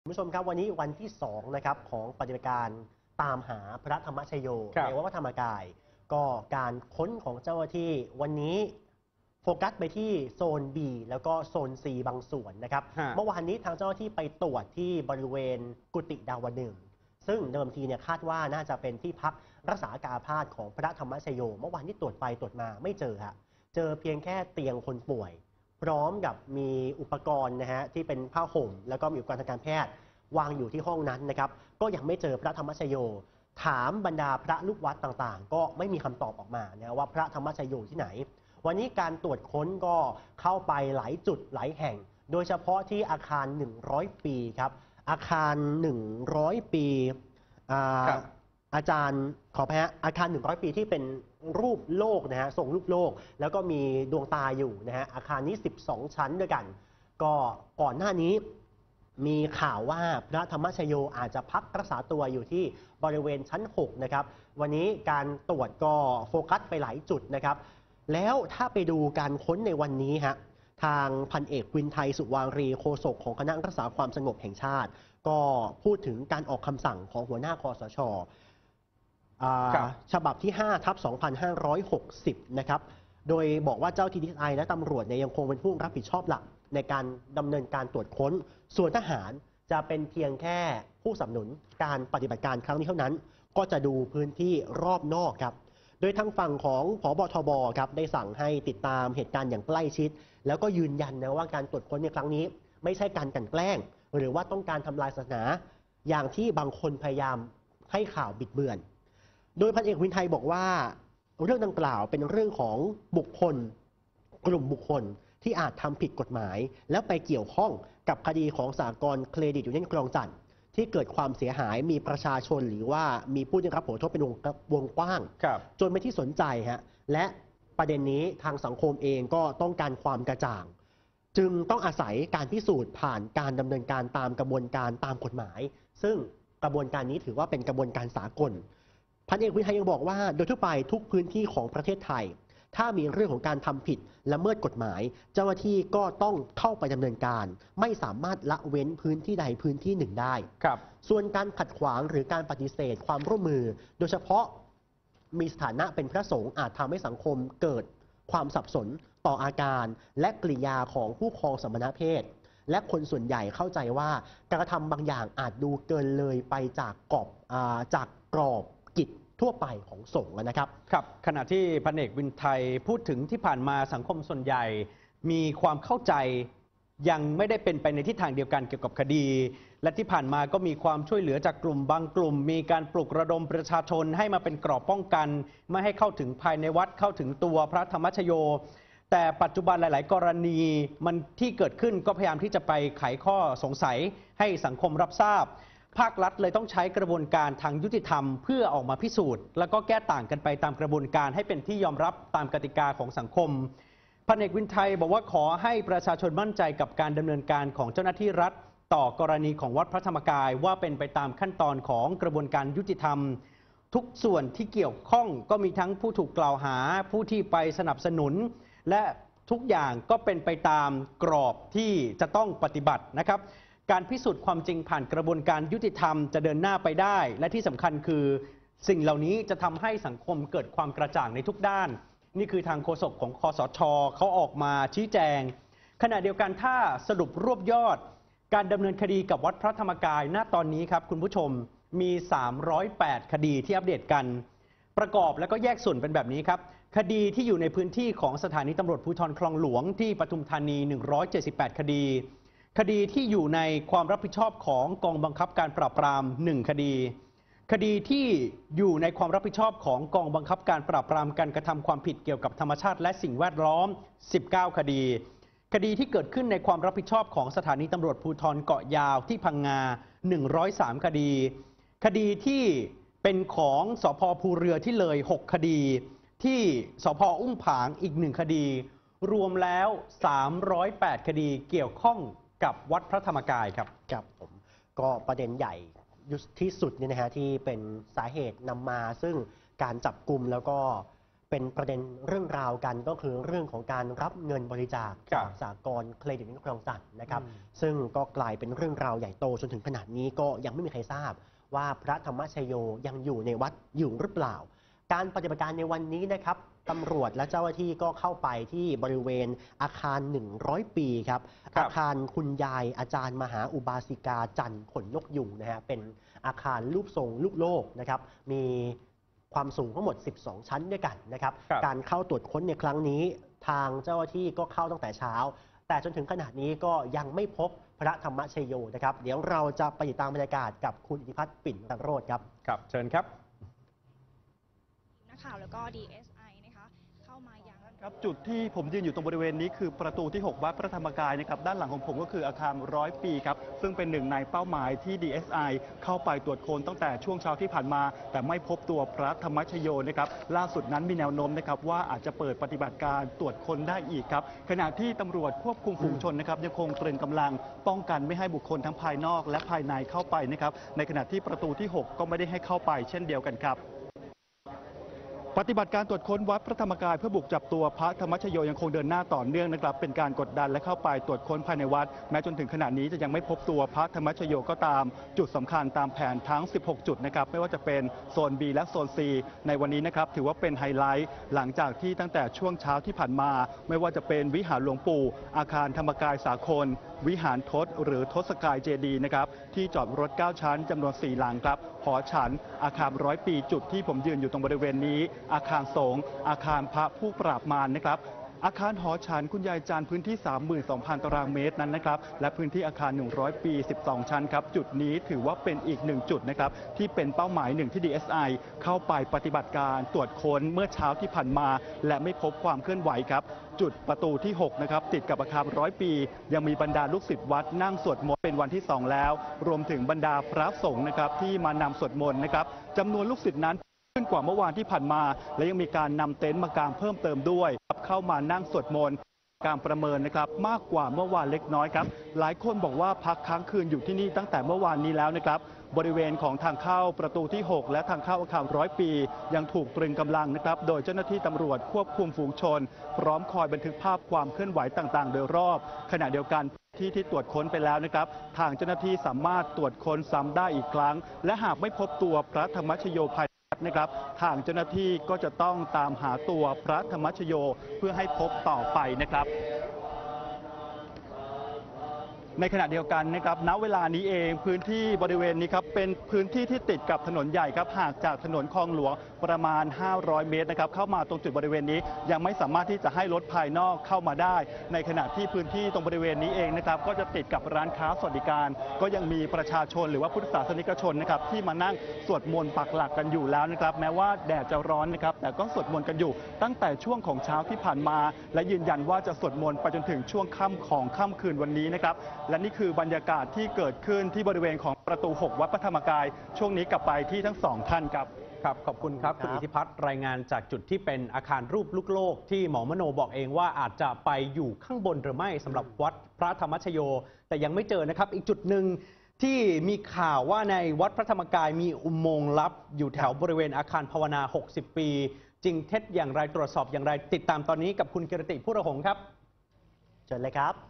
คุณผู้ชมครับวันนี้วันที่2นะครับของปฏิบัติการตามหาพระธรรมชโยในวัดพระธรรมกายก็การค้นของเจ้าหน้าที่วันนี้โฟกัสไปที่โซน B แล้วก็โซน C บางส่วนนะครับเมื่อวานนี้ทางเจ้าหน้าที่ไปตรวจที่บริเวณกุฏิดาวดึงซึ่งเดิมทีเนี่ยคาดว่าน่าจะเป็นที่พักรักษาอาการอาภาษของพระธรรมชโยเมื่อวานที่ตรวจไปตรวจมาไม่เจอฮะเจอเพียงแค่เตียงคนป่วยพร้อมกับมีอุปกรณ์นะฮะที่เป็นผ้าห่มแล้วก็มีอุปกรณ์ทางการแพทย์วางอยู่ที่ห้องนั้นนะครับก็ยังไม่เจอพระธรรมชโยถามบรรดาพระลูกวัดต่างๆก็ไม่มีคำตอบออกมานะว่าพระธรรมชโยที่ไหนวันนี้การตรวจค้นก็เข้าไปหลายจุดหลายแห่งโดยเฉพาะที่อาคาร100ปีครับอาคาร100ปีอาจารย์ขอไปฮะอาคาร100ปีที่เป็นรูปโลกนะฮะทรงรูปโลกแล้วก็มีดวงตาอยู่นะฮะอาคารนี้12ชั้นด้วยกันก็ก่อนหน้านี้มีข่าวว่าพระธรรมชโยอาจจะพักรักษาตัวอยู่ที่บริเวณชั้น6นะครับวันนี้การตรวจก็โฟกัสไปหลายจุดนะครับแล้วถ้าไปดูการค้นในวันนี้ฮะทางพันเอกวินไทยสุวารีโฆษกของคณะรักษาความสงบแห่งชาติก็พูดถึงการออกคำสั่งของหัวหน้าคสช.ฉบับที่5/2560นะครับโดยบอกว่าเจ้าที่DSIและตำรวจเนี่ยยังคงเป็นผู้รับผิดชอบหลักในการดำเนินการตรวจค้นส่วนทหารจะเป็นเพียงแค่ผู้สนับสนุนการปฏิบัติการครั้งนี้เท่านั้นก็จะดูพื้นที่รอบนอกครับโดยทางฝั่งของผบ.ทบ.ครับได้สั่งให้ติดตามเหตุการณ์อย่างใกล้ชิดแล้วก็ยืนยันนะว่าการตรวจค้นในครั้งนี้ไม่ใช่การกลั่นแกล้งหรือว่าต้องการทำลายศาสนาอย่างที่บางคนพยายามให้ข่าวบิดเบือนโดยพันเอกวินไทยบอกว่าเรื่องดังกล่าวเป็นเรื่องของบุคคลกลุ่มบุคคลที่อาจทำผิดกฎหมายแล้วไปเกี่ยวข้องกับคดีของสหกรณ์เครดิตยูเนี่ยนคลองจันทน์ที่เกิดความเสียหายมีประชาชนหรือว่ามีผู้ได้รับผลกระทบเป็นวงกว้างจนไม่ที่สนใจฮะและประเด็นนี้ทางสังคมเองก็ต้องการความกระจ่างจึงต้องอาศัยการพิสูจน์ผ่านการดำเนินการตามกระบวนการตามกฎหมายซึ่งกระบวนการนี้ถือว่าเป็นกระบวนการสากลพันเอกวินไทยยังบอกว่าโดยทั่วไปทุกพื้นที่ของประเทศไทยถ้ามีเรื่องของการทำผิดละเมิดกฎหมายเจ้าหน้าที่ก็ต้องเข้าไปดำเนินการไม่สามารถละเว้นพื้นที่ใดพื้นที่หนึ่งได้ส่วนการขัดขวางหรือการปฏิเสธความร่วมมือโดยเฉพาะมีสถานะเป็นพระสงฆ์อาจทำให้สังคมเกิดความสับสนต่ออาการและกริยาของผู้ครองสมณเพศและคนส่วนใหญ่เข้าใจว่าการกระทำบางอย่างอาจดูเกินเลยไปจากกรอบกิจทั่วไปของสงฆ์นะครับขณะที่พันเอกวินไทยพูดถึงที่ผ่านมาสังคมส่วนใหญ่มีความเข้าใจยังไม่ได้เป็นไปในทิศทางเดียวกันเกี่ยวกับคดีและที่ผ่านมาก็มีความช่วยเหลือจากกลุ่มบางกลุ่มมีการปลุกระดมประชาชนให้มาเป็นกรอบป้องกันไม่ให้เข้าถึงภายในวัดเข้าถึงตัวพระธรรมชโยแต่ปัจจุบันหลายๆกรณีมันที่เกิดขึ้นก็พยายามที่จะไปไขข้อสงสัยให้สังคมรับทราบภาครัฐเลยต้องใช้กระบวนการทางยุติธรรมเพื่อออกมาพิสูจน์แล้วก็แก้ต่างกันไปตามกระบวนการให้เป็นที่ยอมรับตามกติกาของสังคมพันเอกวินไทยบอกว่าขอให้ประชาชนมั่นใจกับการดำเนินการของเจ้าหน้าที่รัฐต่อกรณีของวัดพระธรรมกายว่าเป็นไปตามขั้นตอนของกระบวนการยุติธรรมทุกส่วนที่เกี่ยวข้องก็มีทั้งผู้ถูกกล่าวหาผู้ที่ไปสนับสนุนและทุกอย่างก็เป็นไปตามกรอบที่จะต้องปฏิบัตินะครับการพิสูจน์ความจริงผ่านกระบวนการยุติธรรมจะเดินหน้าไปได้และที่สำคัญคือสิ่งเหล่านี้จะทำให้สังคมเกิดความกระจ่างในทุกด้านนี่คือทางโฆษกของคสช.เขาออกมาชี้แจงขณะเดียวกันถ้าสรุปรวบยอดการดำเนินคดีกับวัดพระธรรมกายณตอนนี้ครับคุณผู้ชมมี308คดีที่อัปเดตกันประกอบแล้วก็แยกส่วนเป็นแบบนี้ครับคดีที่อยู่ในพื้นที่ของสถานีตำรวจภูธรคลองหลวงที่ปทุมธานี178คดีคดีที่อยู่ในความรับผิดชอบของกองบังคับการปราบปราม1คดีคดีที่อยู่ในความรับผิดชอบของกองบังคับการปราบปรามการกระทำความผิดเกี่ยวกับธรรมชาติและสิ่งแวดล้อม19คดีคดีที่เกิดขึ้นในความรับผิดชอบของสถานีตำรวจภูธรเกาะยาวที่พังงา103คดีคดีที่เป็นของสภ.ภูเรือที่เลย6คดีที่สภ.อุ้มผางอีก1คดีรวมแล้ว308คดีเกี่ยวข้องกับวัดพระธรรมกายครับผมก็ประเด็นใหญ่ที่สุดเนี่ยนะฮะที่เป็นสาเหตุนำมาซึ่งการจับกลุ่มแล้วก็เป็นประเด็นเรื่องราวกันก็คือเรื่องของการรับเงินบริจาคครัจาบกสหกรณ์เครดิตคลองจันทน์นะครับซึ่งก็กลายเป็นเรื่องราวใหญ่โตจนถึงขนาดนี้ก็ยังไม่มีใครทราบว่าพระธรรมชโยยังอยู่ในวัดอยู่หรือเปล่า การปฏิบัติการในวันนี้นะครับตำรวจและเจ้าหน้าที่ก็เข้าไปที่บริเวณอาคาร 100 ปีครับอาคารคุณยายอาจารย์มหาอุบาสิกาจันทร์ขนนกยุงนะฮะเป็นอาคารรูปทรงลูกโลกนะครับมีความสูงทั้งหมด 12 ชั้นด้วยกันนะครับครับการเข้าตรวจค้นในครั้งนี้ทางเจ้าหน้าที่ก็เข้าตั้งแต่เช้า แต่จนถึงขณะนี้ก็ยังไม่พบพระธรรมชโยนะครับเดี๋ยวเราจะไปติดตามบรรยากาศกับคุณอิทธิพัฒน์ปิ่นรัตนโรจน์ครับครับเชิญครับนักข่าวแล้วก็ DSI นะคะเข้ามายังครับจุดที่ผมยืนอยู่ตรงบริเวณนี้คือประตูที่ 6 วัดพระธรรมกายนะครับด้านหลังของผมก็คืออาคาร100 ปีครับซึ่งเป็นหนึ่งในเป้าหมายที่ DSI เข้าไปตรวจค้นตั้งแต่ช่วงเช้าที่ผ่านมา แต่ไม่พบตัวพระธรรมชโยนะครับล่าสุดนั้นมีแนวโน้มนะครับว่าอาจจะเปิดปฏิบัติการตรวจค้นได้อีกครับขณะที่ตำรวจควบคุมฝูงชนนะครับยังคงตรึงกำลังป้องกันไม่ให้บุคคลทั้งภายนอกและภายในเข้าไปนะครับในขณะที่ประตูที่ 6 ก็ไม่ได้ให้เข้าไปเช่นเดียวกันครับ ปฏิบัติการตรวจค้นวัดพระธรรมกายเพื่อบุกจับตัวพระธรรมชโยยังคงเดินหน้าต่อเนื่องนะครับเป็นการกดดันและเข้าไปตรวจค้นภายในวัดแม้จนถึงขณะนี้จะยังไม่พบตัวพระธรรมชโยก็ตามจุดสำคัญตามแผนทั้ง 16 จุดนะครับไม่ว่าจะเป็นโซน B และโซน C ในวันนี้นะครับถือว่าเป็นไฮไลท์หลังจากที่ตั้งแต่ช่วงเช้าที่ผ่านมา ไม่ว่าจะเป็นวิหารหลวงปู่อาคารธรรมกายสากลวิหารทศหรือทศกายเจดีย์นะครับที่จอดรถ 9 ชั้นจำนวน 4 หลังครับหอฉันอาคาร100 ปีจุดที่ผมยืนอยู่ตรงบริเวณนี้อาคารสงฆ์อาคารพระผู้ปราบมารนะครับอาคารหอฉันคุณยายจันทร์พื้นที่ 32,000 ตารางเมตรนั้นนะครับและพื้นที่อาคาร 100 ปี 12 ชั้นครับจุดนี้ถือว่าเป็นอีกหนึ่งจุดนะครับที่เป็นเป้าหมายหนึ่งที่ DSI เข้าไปปฏิบัติการตรวจค้นเมื่อเช้าที่ผ่านมาและไม่พบความเคลื่อนไหวครับจุดประตูที่ 6 นะครับติดกับอาคาร100 ปี ยังมีบรรดาลูกศิษย์วัดนั่งสวดมนต์เป็นวันที่ 2 แล้ว รวมถึงบรรดาพระสงฆ์นะครับที่มานำสวดมนต์นะครับจำนวนลูกศิษย์นั้นขึ้นกว่าเมื่อวานที่ผ่านมา และยังมีการนำเต็นท์มากางเพิ่มเติมด้วยเข้ามานั่งสวดมนต์การประเมินนะครับมากกว่าเมื่อวานเล็กน้อยครับหลายคนบอกว่าพักค้างคืนอยู่ที่นี่ตั้งแต่เมื่อวานนี้แล้วนะครับบริเวณของทางเข้าประตูที่ 6 และทางเข้าอาคาร100 ปี ยังถูกตรึงกำลังนะครับโดยเจ้าหน้าที่ตำรวจควบคุมฝูงชน พร้อมคอยบันทึกภาพความเคลื่อนไหวต่างๆ โดยรอบขณะเดียวกันที่ตรวจค้นไปแล้วนะครับทางเจ้าหน้าที่สามารถตรวจค้นซ้ำได้อีกครั้งและหากไม่พบตัวพระธรรมชโยภายนะครับทางเจ้าหน้าที่ก็จะต้องตามหาตัวพระธรรมชโยเพื่อให้พบต่อไปนะครับในขณะเดียวกันนะครับณเวลานี้เองพื้นที่บริเวณนี้ครับเป็นพื้นที่ที่ติดกับถนนใหญ่ครับห่างจากถนนคลองหลวงประมาณ500 เมตรนะครับเข้ามาตรงจุดบริเวณนี้ยังไม่สามารถที่จะให้รถภายนอกเข้ามาได้ในขณะที่พื้นที่ตรงบริเวณนี้เองนะครับก็จะติดกับร้านค้าสวัสดิการก็ยังมีประชาชนหรือว่าพุทธศาสนิกชนนะครับที่มานั่งสวดมนต์ปักหลักกันอยู่แล้วนะครับแม้ว่าแดดจะร้อนนะครับแต่ก็สวดมนต์กันอยู่ตั้งแต่ช่วงของเช้าที่ผ่านมาและยืนยันว่าจะสวดมนต์ไปจนถึงช่วงค่ำของค่ำคืนวันนี้นะครับและนี่คือบรรยากาศที่เกิดขึ้นที่บริเวณของประตู 6 วัดพระธรรมกายช่วงนี้กลับไปที่ทั้งสองท่านครับครับขอบคุณครับคุณอิทธิพัฒน์รายงานจากจุดที่เป็นอาคารรูปลูกโลกที่หมอมโนบอกเองว่าอาจจะไปอยู่ข้างบนหรือไม่สำหรับวัดพระธรรมชโยแต่ยังไม่เจอนะครับอีกจุดหนึ่งที่มีข่าวว่าในวัดพระธรรมกายมีอุโมงค์ลับอยู่แถวบริเวณอาคารภาวนา60 ปีจริงเท็จอย่างไรตรวจสอบอย่างไรติดตามตอนนี้กับคุณกิรติผู้ระหงครับเชิญเลยครับ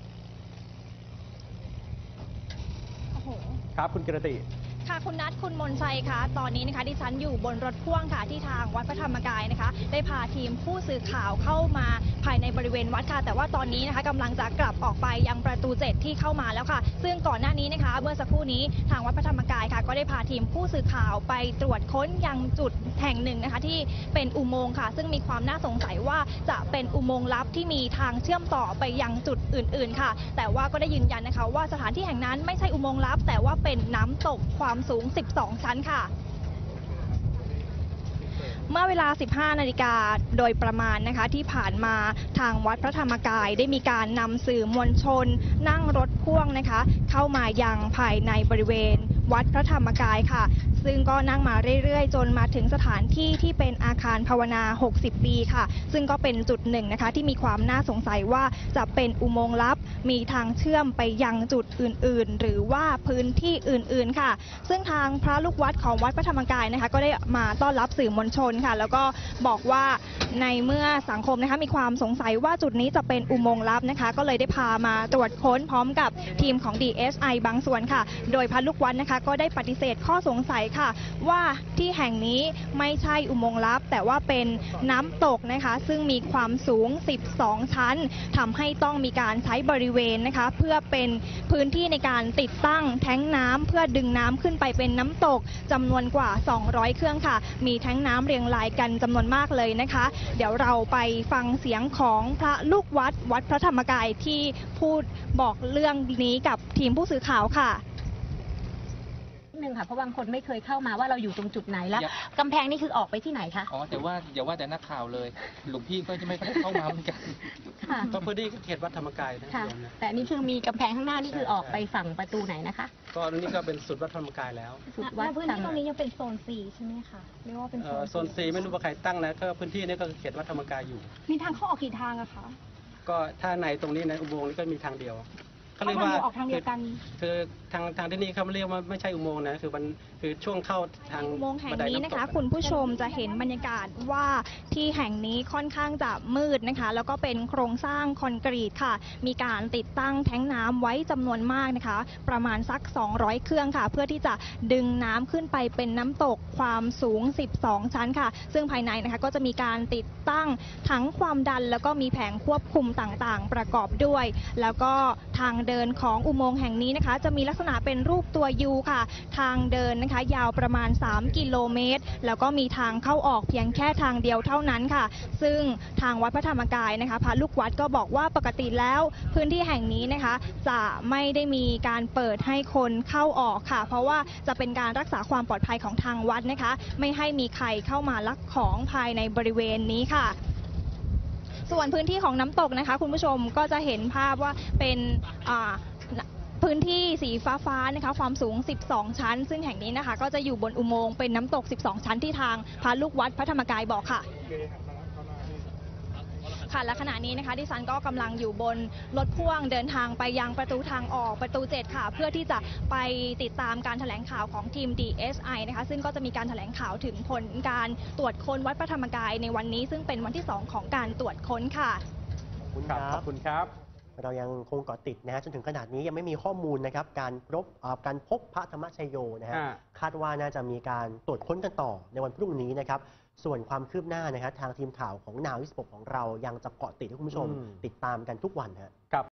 ครับคุณกิรติค่ะคุณนัทคุณมนชัยคะตอนนี้นะคะดิฉันอยู่บนรถพ่วงค่ะที่ทางวัดพระธรรมกายนะคะได้พาทีมผู้สื่อข่าวเข้ามาภายในบริเวณวัดค่ะแต่ว่าตอนนี้นะคะกำลังจะกลับออกไปยังประตู 7 ที่เข้ามาแล้วค่ะซึ่งก่อนหน้านี้นะคะเมื่อสักครู่นี้ทางวัดพระธรรมกายค่ะก็ได้พาทีมผู้สื่อข่าวไปตรวจค้นยังจุดแห่งหนึ่งนะคะที่เป็นอุโมงค์ค่ะซึ่งมีความน่าสงสัยว่าจะเป็นอุโมงค์ลับที่มีทางเชื่อมต่อไปยังจุดอื่นๆค่ะแต่ว่าก็ได้ยืนยันนะคะว่าสถานที่แห่งนั้นไม่ใช่อุโมงค์ลับแต่ว่าเป็นน้ำตกความสูง12 ชั้นค่ะเมื่อเวลา 15 นาฬิกาโดยประมาณนะคะที่ผ่านมาทางวัดพระธรรมกายได้มีการนำสื่อมวลชนนั่งรถพ่วงนะคะเข้ามายังภายในบริเวณวัดพระธรรมกายค่ะซึ่งก็นั่งมาเรื่อยๆจนมาถึงสถานที่ที่เป็นอาคารภาวนา 60 ปีค่ะซึ่งก็เป็นจุดหนึ่งนะคะที่มีความน่าสงสัยว่าจะเป็นอุโมงค์ลับมีทางเชื่อมไปยังจุดอื่นๆหรือว่าพื้นที่อื่นๆค่ะซึ่งทางพระลูกวัดของวัดพระธรรมกายนะคะก็ได้มาต้อนรับสื่อมวลชนค่ะแล้วก็บอกว่าในเมื่อสังคมนะคะมีความสงสัยว่าจุดนี้จะเป็นอุโมงค์ลับนะคะก็เลยได้พามาตรวจค้นพร้อมกับทีมของ DSI บางส่วนค่ะโดยพระลูกวัดนะคะก็ได้ปฏิเสธข้อสงสัยค่ะว่าที่แห่งนี้ไม่ใช่อุโมงค์ลับแต่ว่าเป็นน้ำตกนะคะซึ่งมีความสูง 12 ชั้นทำให้ต้องมีการใช้บริเวณนะคะเพื่อเป็นพื้นที่ในการติดตั้งแท้งน้ำเพื่อดึงน้ำขึ้นไปเป็นน้ำตกจำนวนกว่า 200 เครื่องค่ะมีแท้งน้ำเรียงรายกันจำนวนมากเลยนะคะเดี๋ยวเราไปฟังเสียงของพระลูกวัดวัดพระธรรมกายที่พูดบอกเรื่องนี้กับทีมผู้สื่อข่าวค่ะนึงค่ะเพราะบางคนไม่เคยเข้ามาว่าเราอยู่ตรงจุดไหนแล้วกำแพงนี่คือออกไปที่ไหนคะอ๋อแต่ว่าอย่าว่าแต่นักข่าวเลยหลวงพี่ก็จะไม่ค่อยเข้ามาเหมือนกันก็พื้นที่เขตวัดธรรมกายนะค่ะแต่นี่คือมีกำแพงข้างหน้านี่คือออกไปฝั่งประตูไหนนะคะก็นี่ก็เป็นสุดวัดธรรมกายแล้วสุดวัดพื้นที่ตรงนี้ยังเป็นโซน 4 ใช่ไหมคะเรียกว่าเป็นโซน 4ไม่รู้ว่าใครตั้งนะก็พื้นที่นี้ก็เขตวัดธรรมกายอยู่มีทางเข้าออกกี่ทางอะคะก็ถ้าในตรงนี้ในอุโมงค์นี้ก็มีทางเดียวเขาเรียกว่าออกทางเดียวกันคือทางที่นี่เขาเรียกว่าไม่ใช่อุโมงค์นะคือมันคือช่วงเข้าทางอุโมงค์แห่งนี้นะคะคุณผู้ชมจะเห็นบรรยากาศว่าที่แห่งนี้ค่อนข้างจะมืดนะคะแล้วก็เป็นโครงสร้างคอนกรีตค่ะมีการติดตั้งแท้งน้ำไว้จำนวนมากนะคะประมาณสัก200เครื่องค่ะเพื่อที่จะดึงน้ำขึ้นไปเป็นน้ำตกความสูง12ชั้นค่ะซึ่งภายในนะคะก็จะมีการติดตั้งถังความดันแล้วก็มีแผงควบคุมต่างๆประกอบด้วยแล้วก็ทางเดินของอุโมงค์แห่งนี้นะคะจะมีลักษณะเป็นรูปตัวยูค่ะทางเดินนะคะยาวประมาณ3กิโลเมตรแล้วก็มีทางเข้าออกเพียงแค่ทางเดียวเท่านั้นค่ะซึ่งทางวัดพระธรรมกายนะคะพระลูกวัดก็บอกว่าปกติแล้วพื้นที่แห่งนี้นะคะจะไม่ได้มีการเปิดให้คนเข้าออกค่ะเพราะว่าจะเป็นการรักษาความปลอดภัยของทางวัดนะคะไม่ให้มีใครเข้ามาลักของภายในบริเวณนี้ค่ะส่วนพื้นที่ของน้ำตกนะคะคุณผู้ชมก็จะเห็นภาพว่าเป็นพื้นที่สีฟ้านะคะความสูง12ชั้นซึ่งแห่งนี้นะคะก็จะอยู่บนอุโมงค์เป็นน้ำตก12ชั้นที่ทางพระลูกวัดพระธรรมกายบอกค่ะค่ะและขณะนี้นะคะดิฉันก็กำลังอยู่บนรถพ่วงเดินทางไปยังประตูทางออกประตู7ค่ะเพื่อที่จะไปติดตามการแถลงข่าวของทีม DSI นะคะซึ่งก็จะมีการแถลงข่าวถึงผลการตรวจค้นวัดพระธรรมกายในวันนี้ซึ่งเป็นวันที่2ของการตรวจค้นค่ะขอบคุณครับเรายังคงเกาะติดนะฮะจนถึงขนาดนี้ยังไม่มีข้อมูลนะครับการพบพระธรรมชโยนะฮะคาดว่าน่าจะมีการตรวจค้นกันต่อในวันพรุ่งนี้นะครับส่วนความคืบหน้านะครับทางทีมข่าวของนาว26ของเรายังจะเกาะติดให้คุณผู้ชมติดตามกันทุกวันครับ